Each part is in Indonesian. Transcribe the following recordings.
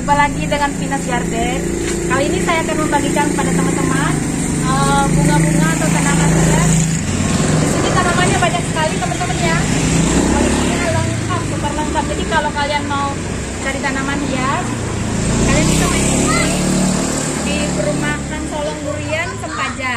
Jumpa lagi dengan Venus Garden. Kali ini saya akan membagikan kepada teman-teman bunga-bunga atau tanaman hias. Di sini tanamannya banyak sekali teman-teman ya. Koleksinya lengkap, super lengkap. Jadi kalau kalian mau cari tanaman hias, kalian bisa main di sini di perumahan Solong Durian Sempaja.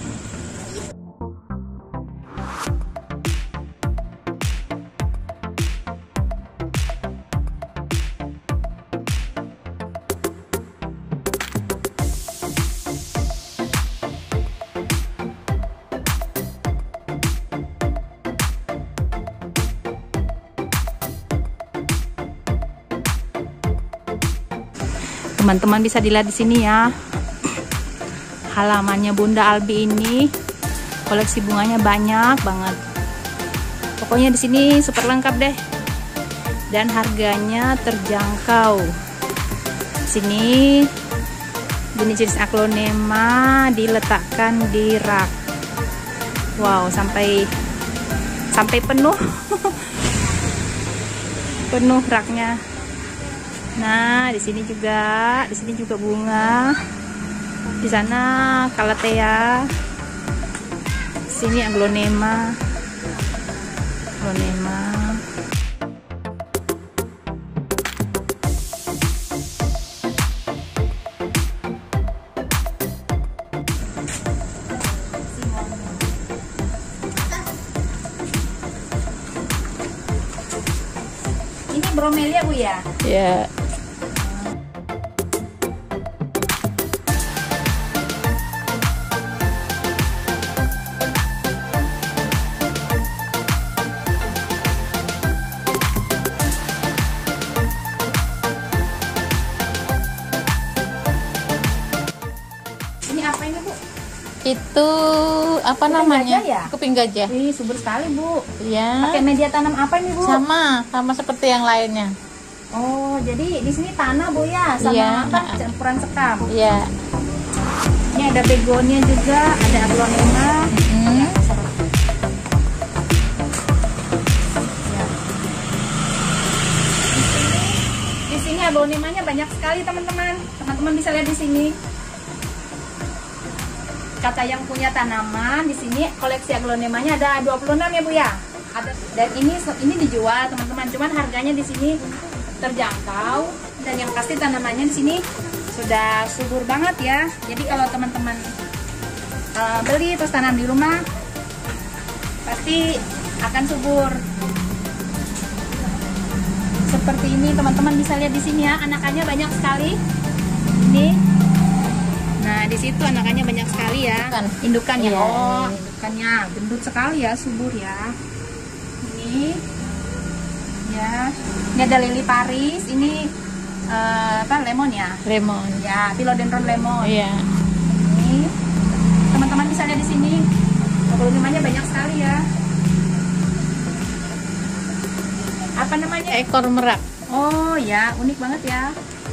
Teman-teman bisa dilihat di sini ya, halamannya Bunda Albi ini koleksi bunganya banyak banget. Pokoknya di sini super lengkap deh, dan harganya terjangkau. Sini jenis-jenis aglonema diletakkan di rak. Wow, sampai penuh, penuh raknya. Nah, di sini juga bunga. Di sana calathea. Di sini aglonema. Ini bromelia Bu ya? Ya. Apa ini Bu? Itu apa namanya? Gajah ya? Kuping gajah. Ih, subur sekali Bu. Iya. Pakai media tanam apa ini Bu? Sama seperti yang lainnya. Oh, jadi di sini tanah Bu ya, sama Iya. apa? Campuran sekam. Iya. Ini ada begonia juga, ada aglonema. Ya. Di sini aglonemanya banyak sekali teman-teman. Teman-teman bisa lihat di sini. Kata yang punya tanaman di sini koleksi aglonemanya ada 26 ya Bu ya. Ada, dan ini dijual teman-teman, cuman harganya di sini terjangkau, dan yang pasti tanamannya di sini sudah subur banget ya. Jadi kalau teman-teman beli terus tanam di rumah pasti akan subur. Seperti ini teman-teman bisa lihat di sini ya, anakannya banyak sekali. Ini. Nah, di situ anakannya banyak sekali ya. Indukannya. Iya. Oh, indukannya gendut sekali ya, subur ya. Ini ya. Ini ada lili Paris, ini apa, lemon ya? Lemon. Ya, philodendron lemon. Iya. Ini teman-teman bisa lihat di sini. Aglonemanya banyak sekali ya. Apa namanya? Ekor merak. Oh, ya, unik banget ya.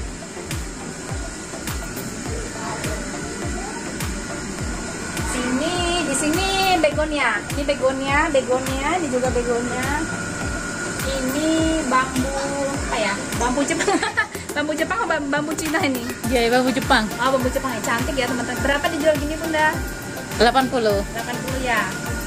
Di sini begonia. Ini begonia, ini juga begonia. Ini bambu apa ya? Bambu Jepang. Bambu Jepang atau bambu Cina ini? Iya, bambu Jepang. Oh, bambu Jepang ya, cantik ya teman-teman. Berapa dijual gini Bunda? 80. 80 ya.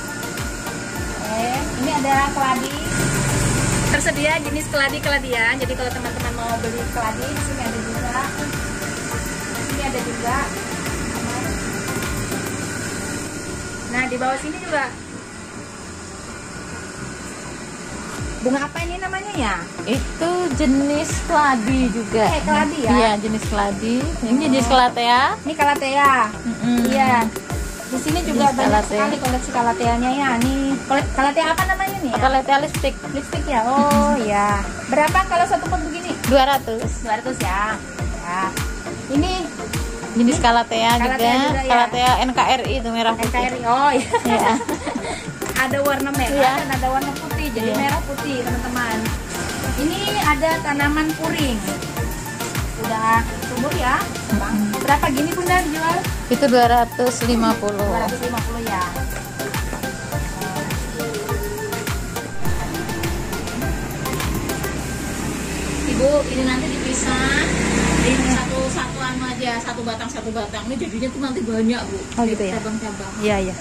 Ini ada keladi. Tersedia jenis keladian. Jadi kalau teman-teman mau beli keladi, di sini ada juga. Di sini ada juga. Nah, di bawah sini juga bunga apa ini namanya ya? Itu jenis keladi juga. Keladi ya? Iya, jenis keladi. Ini jenis calathea. Ini calathea. Iya. Di sini juga Jenis banyak calathea. sekali koleksi calatheanya ya. Nih, calathea apa namanya nih? Ya? Calathea lipstick. Lipstick ya. Oh, ya. Berapa kalau satu pot begini? 200. 200 ya. Ya. Ini Jenis calathea juga. juga ya. Calathea NKRI itu merah putih. NKRI. Oh, iya. Iya. Ada warna merah Iya. dan ada warna putih. Jadi Iya. merah putih, teman-teman. Ini ada tanaman puring. Udah subur ya. Bang. Berapa gini Bunda dijual? Itu 250. 250 ya. Ibu, ini nanti dipisah. Satu anu aja, satu batang. Ini jadinya tuh nanti banyak, Bu. Oh gitu ya. Cabang-cabang. Iya, iya.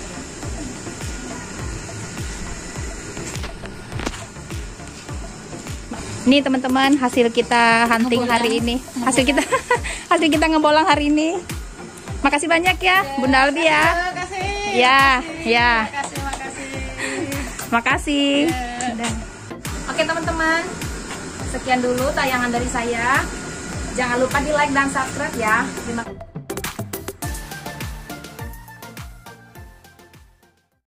Ini teman-teman hasil kita hunting hari ini. Hasil kita ngebolang hari ini. Makasih banyak ya, Bunda Albi ya. Makasih. Ya, ya. Makasih. Makasih. Oke teman-teman, sekian dulu tayangan dari saya. Jangan lupa di like dan subscribe ya. Terima kasih.